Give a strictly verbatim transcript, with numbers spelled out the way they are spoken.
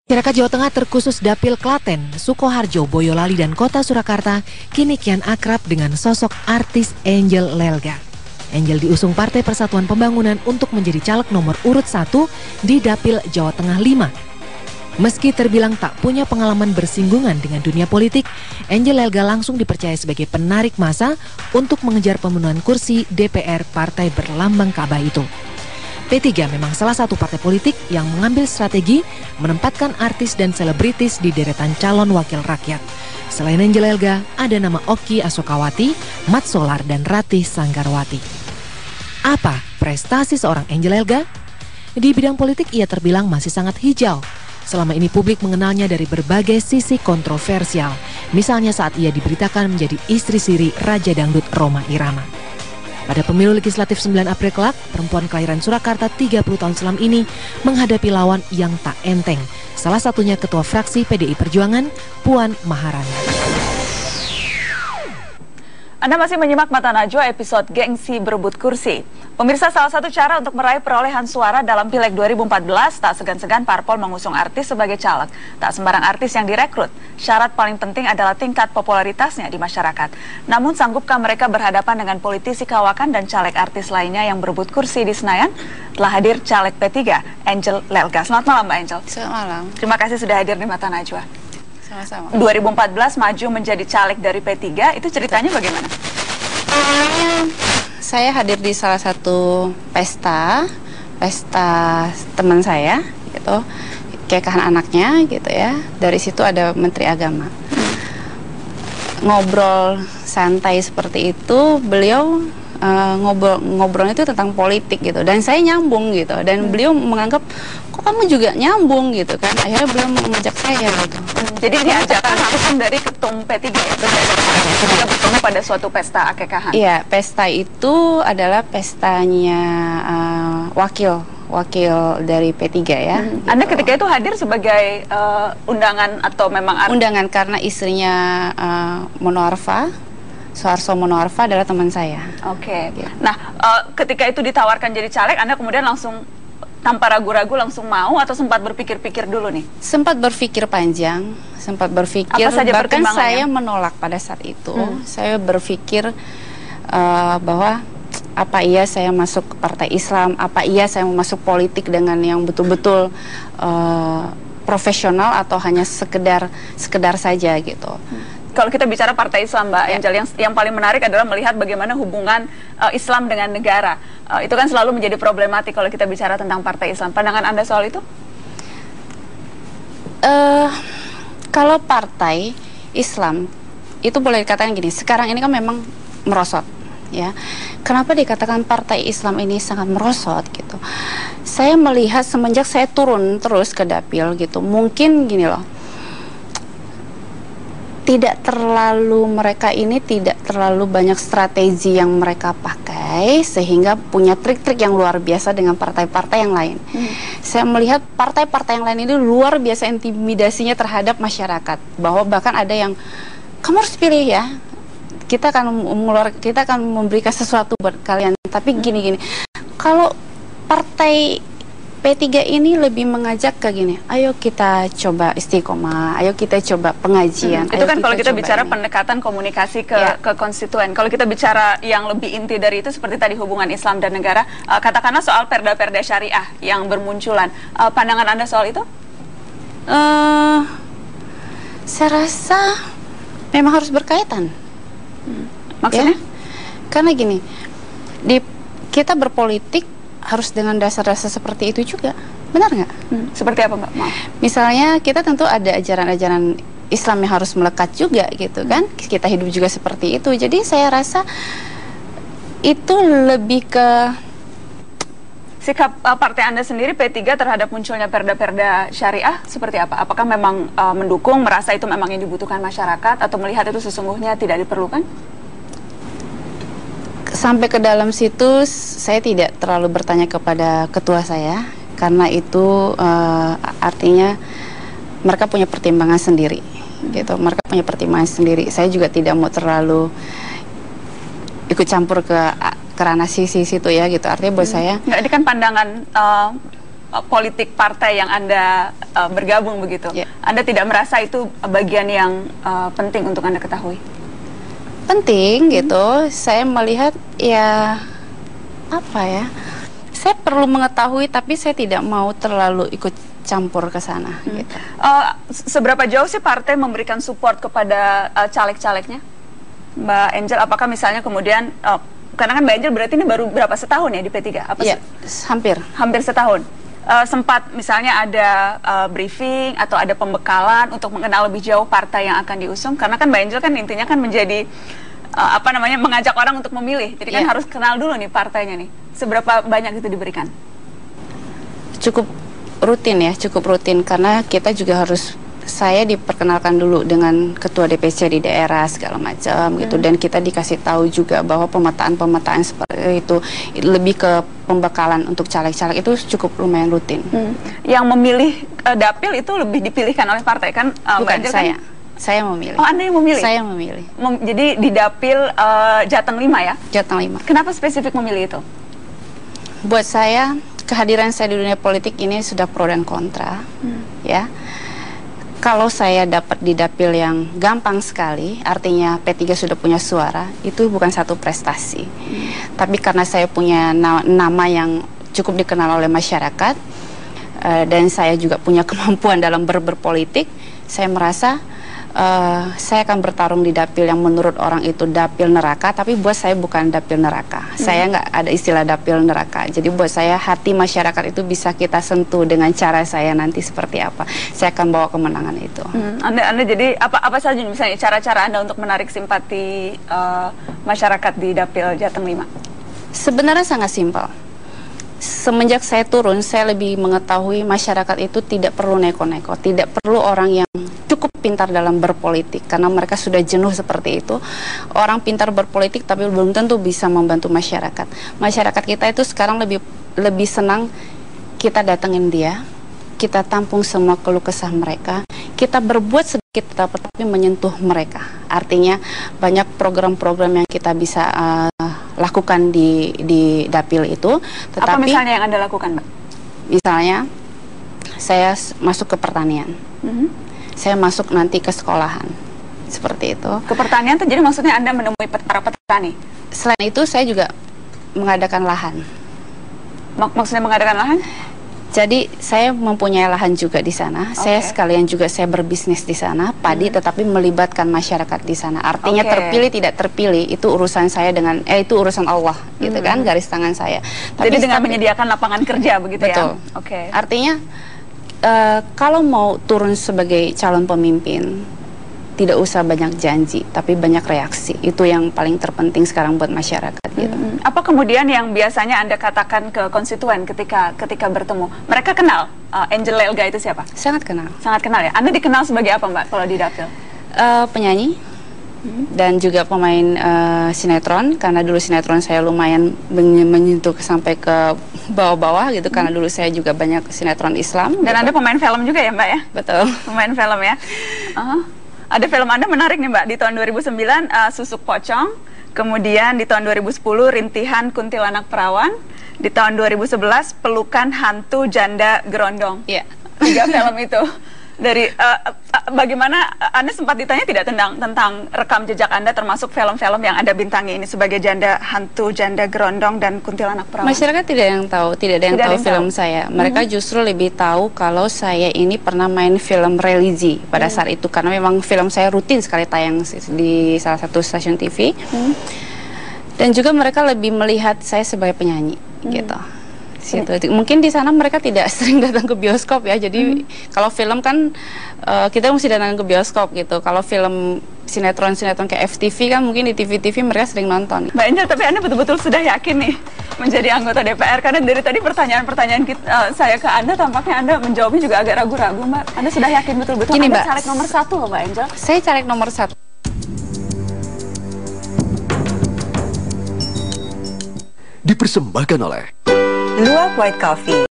Masyarakat Jawa Tengah terkhusus Dapil Klaten, Sukoharjo, Boyolali, dan Kota Surakarta kini kian akrab dengan sosok artis Angel Lelga. Angel diusung Partai Persatuan Pembangunan untuk menjadi caleg nomor urut satu di Dapil Jawa Tengah lima. Meski terbilang tak punya pengalaman bersinggungan dengan dunia politik, Angel Lelga langsung dipercaya sebagai penarik massa untuk mengejar pemenuhan kursi D P R partai berlambang Ka'bah itu. P tiga memang salah satu partai politik yang mengambil strategi menempatkan artis dan selebritis di deretan calon wakil rakyat. Selain Angel Lelga, ada nama Oki Asokawati, Mat Solar, dan Ratih Sanggarwati. Apa prestasi seorang Angel Lelga? Di bidang politik ia terbilang masih sangat hijau. Selama ini publik mengenalnya dari berbagai sisi kontroversial. Misalnya saat ia diberitakan menjadi istri siri Raja Dangdut Rhoma Irama. Pada pemilu legislatif sembilan April kelak, perempuan kelahiran Surakarta tiga puluh tahun silam ini menghadapi lawan yang tak enteng. Salah satunya Ketua Fraksi P D I Perjuangan, Puan Maharani. Anda masih menyimak Mata Najwa episode Gengsi Berebut Kursi. Pemirsa, salah satu cara untuk meraih perolehan suara dalam Pileg dua ribu empat belas, tak segan-segan parpol mengusung artis sebagai caleg. Tak sembarang artis yang direkrut. Syarat paling penting adalah tingkat popularitasnya di masyarakat. Namun sanggupkah mereka berhadapan dengan politisi kawakan dan caleg artis lainnya yang berebut kursi di Senayan? Telah hadir caleg P tiga, Angel Lelga. Selamat malam Mbak Angel. Selamat malam. Terima kasih sudah hadir di Mata Najwa. Sama-sama. dua ribu empat belas maju menjadi caleg dari P tiga, itu ceritanya bagaimana? Saya hadir di salah satu pesta, pesta teman saya, gitu, kekahan anaknya, gitu ya. Dari situ ada Menteri Agama. Ngobrol santai seperti itu, beliau uh, ngobrol ngobrolnya itu tentang politik, gitu. Dan saya nyambung, gitu. Dan beliau menganggap, kok kamu juga nyambung, gitu kan. Akhirnya beliau mengajak saya, gitu. Jadi ini ajakan langsung dari ketum P tiga ya? Ketika bertemu pada suatu pesta akekahan? Iya, pesta itu adalah pestanya uh, wakil wakil dari P tiga ya. Hmm. Gitu. Anda ketika itu hadir sebagai uh, undangan atau memang... Undangan karena istrinya uh, Monoarfa, Soeharto Monoarfa adalah teman saya. Oke. Okay. Gitu. Nah, uh, ketika itu ditawarkan jadi caleg, Anda kemudian langsung tanpa ragu-ragu langsung mau atau sempat berpikir-pikir dulu nih? Sempat berpikir panjang, sempat berpikir. Apa saja bahkan saya menolak pada saat itu. Hmm. Saya berpikir uh, bahwa apa iya saya masuk ke Partai Islam, apa iya saya mau masuk politik dengan yang betul-betul uh, profesional atau hanya sekedar sekedar saja gitu. Hmm. Kalau kita bicara Partai Islam, Mbak Angel, yang, yang paling menarik adalah melihat bagaimana hubungan uh, Islam dengan negara. Uh, itu kan selalu menjadi problematik kalau kita bicara tentang Partai Islam. Pandangan Anda soal itu? Uh, kalau Partai Islam, itu boleh dikatakan gini, sekarang ini kan memang merosot. Ya, kenapa dikatakan Partai Islam ini sangat merosot gitu? Saya melihat semenjak saya turun terus ke dapil gitu, mungkin gini loh. Tidak terlalu, mereka ini tidak terlalu banyak strategi yang mereka pakai sehingga punya trik-trik yang luar biasa dengan partai-partai yang lain. Hmm. Saya melihat partai-partai yang lain ini luar biasa intimidasinya terhadap masyarakat, bahwa bahkan ada yang kamu harus pilih ya, kita akan mengeluar, kita akan memberikan sesuatu buat kalian. Tapi gini-gini, kalau partai P tiga ini lebih mengajak ke gini, ayo kita coba istiqomah, ayo kita coba pengajian. Hmm, itu kan kalau kita bicara ini. Pendekatan komunikasi ke, ya. ke konstituen. Kalau kita bicara yang lebih inti dari itu seperti tadi hubungan Islam dan negara, uh, katakanlah soal perda-perda syariah yang bermunculan. Uh, pandangan Anda soal itu? Uh, saya rasa memang harus berkaitan. Hmm. Maksudnya? Ya? Karena gini, di kita berpolitik harus dengan dasar-dasar seperti itu juga, benar nggak? Hmm. Seperti apa Mbak? Maaf. Misalnya kita tentu ada ajaran-ajaran Islam yang harus melekat juga gitu kan, hmm. kita hidup juga seperti itu. Jadi saya rasa itu lebih ke sikap uh, partai Anda sendiri P tiga terhadap munculnya perda-perda syariah seperti apa? Apakah memang uh, mendukung, merasa itu memang yang dibutuhkan masyarakat, atau melihat itu sesungguhnya tidak diperlukan? Sampai ke dalam situ saya tidak terlalu bertanya kepada ketua saya, karena itu uh, artinya mereka punya pertimbangan sendiri gitu, mereka punya pertimbangan sendiri. Saya juga tidak mau terlalu ikut campur ke ke ranah sisi situ ya gitu. Artinya buat hmm. saya nggak, ini kan pandangan uh, uh, politik partai yang Anda uh, bergabung begitu. Yeah. Anda tidak merasa itu bagian yang uh, penting untuk Anda ketahui? Penting hmm. gitu. Saya melihat ya apa ya? Saya perlu mengetahui, tapi saya tidak mau terlalu ikut campur ke sana. Hmm. Gitu. Uh, seberapa jauh sih partai memberikan support kepada uh, caleg-calegnya, Mbak Angel? Apakah misalnya kemudian uh, karena kan Mbak Angel berarti ini baru berapa setahun ya di P tiga? Apa ya, hampir hampir setahun. Uh, sempat misalnya ada uh, briefing atau ada pembekalan untuk mengenal lebih jauh partai yang akan diusung, karena kan Mbak Angel kan intinya kan menjadi uh, apa namanya mengajak orang untuk memilih. Jadi kan ya. harus kenal dulu nih partainya nih. Seberapa banyak itu diberikan? Cukup rutin ya, cukup rutin karena kita juga harus, saya diperkenalkan dulu dengan ketua D P C di daerah segala macam hmm. gitu, dan kita dikasih tahu juga bahwa pemetaan-pemetaan seperti itu lebih ke pembekalan untuk caleg-caleg itu cukup lumayan rutin. Hmm. Yang memilih uh, dapil itu lebih dipilihkan oleh partai kan? Uh, Bukan saya, kan? saya memilih. Oh, Anda yang memilih? Saya memilih. Mem jadi di dapil uh, Jateng lima ya? Jateng lima. Kenapa spesifik memilih itu? Buat saya, kehadiran saya di dunia politik ini sudah pro dan kontra, hmm. ya. Kalau saya dapat di dapil yang gampang sekali, artinya P tiga sudah punya suara, itu bukan satu prestasi. Hmm. Tapi karena saya punya na nama yang cukup dikenal oleh masyarakat, uh, dan saya juga punya kemampuan dalam ber berpolitik, saya merasa uh, saya akan bertarung di dapil yang menurut orang itu dapil neraka, tapi buat saya bukan dapil neraka. Hmm. Saya nggak ada istilah dapil neraka. Jadi buat saya hati masyarakat itu bisa kita sentuh dengan cara saya nanti seperti apa. Saya akan bawa kemenangan itu. Hmm. Anda, Anda jadi apa apa saja misalnya cara-cara Anda untuk menarik simpati uh, masyarakat di dapil Jateng lima? Sebenarnya sangat simpel. Semenjak saya turun, saya lebih mengetahui masyarakat itu tidak perlu neko-neko, tidak perlu orang yang cukup pintar dalam berpolitik, karena mereka sudah jenuh seperti itu. Orang pintar berpolitik tapi belum tentu bisa membantu masyarakat. Masyarakat kita itu sekarang lebih lebih senang kita datengin dia, kita tampung semua keluh kesah mereka, kita berbuat sedikit tapi menyentuh mereka. Artinya banyak program-program yang kita bisa uh, lakukan di di dapil itu. Tetapi, apa misalnya yang Anda lakukan, Mbak? Misalnya saya masuk ke pertanian, mm-hmm. saya masuk nanti ke sekolahan, seperti itu. Ke pertanian itu jadi maksudnya Anda menemui para petani? Selain itu saya juga mengadakan lahan. Mak maksudnya mengadakan lahan? Jadi saya mempunyai lahan juga di sana. Okay. Saya sekalian juga saya berbisnis di sana, padi, hmm. tetapi melibatkan masyarakat di sana. Artinya okay. terpilih tidak terpilih itu urusan saya dengan eh itu urusan Allah, hmm. gitu kan, garis tangan saya. Tapi jadi dengan tapi, menyediakan lapangan kerja begitu betul. ya? Oke. Okay. Artinya uh, kalau mau turun sebagai calon pemimpin, tidak usah banyak janji, tapi banyak reaksi. Itu yang paling terpenting sekarang buat masyarakat. Gitu. Hmm. Apa kemudian yang biasanya Anda katakan ke konstituen ketika ketika bertemu? Mereka kenal uh, Angel Lelga itu siapa? Sangat kenal. Sangat kenal ya. Anda dikenal sebagai apa, Mbak, kalau di dapil? Uh, penyanyi hmm. dan juga pemain uh, sinetron. Karena dulu sinetron saya lumayan menyentuh sampai ke bawah-bawah gitu. Hmm. Karena dulu saya juga banyak sinetron Islam. Dan gitu. Anda pemain film juga ya, Mbak ya? Betul. Pemain film ya. Uh-huh. Ada film Anda menarik nih, Mbak, di tahun dua ribu sembilan, uh, Susuk Pocong, kemudian di tahun dua ribu sepuluh, Rintihan Kuntilanak Perawan, di tahun dua ribu sebelas, Pelukan Hantu Janda Gerondong. Iya. Tiga film itu. Dari uh, uh, bagaimana uh, Anda sempat ditanya tidak tentang tentang rekam jejak Anda termasuk film-film yang Anda bintangi ini sebagai Janda Hantu Janda Gerondong dan Kuntilanak Perawan? Masyarakat tidak yang tahu, tidak ada yang tidak tahu yang film tahu. saya. Mereka mm-hmm. justru lebih tahu kalau saya ini pernah main film religi pada mm. saat itu, karena memang film saya rutin sekali tayang di salah satu stasiun T V. Mm. Dan juga mereka lebih melihat saya sebagai penyanyi, mm. gitu. Situ. Mungkin di sana mereka tidak sering datang ke bioskop ya, jadi hmm. kalau film kan uh, kita mesti datang ke bioskop gitu. Kalau film sinetron-sinetron kayak F T V kan mungkin di T V T V mereka sering nonton. Mbak Angel, tapi Anda betul-betul sudah yakin nih menjadi anggota D P R? Karena dari tadi pertanyaan-pertanyaan uh, saya ke Anda tampaknya Anda menjawabnya juga agak ragu-ragu, Mbak. Anda sudah yakin betul-betul Anda Mbak, caleg nomor satu loh, Mbak Angel? Saya caleg nomor satu. Dipersembahkan oleh Luwak White Coffee.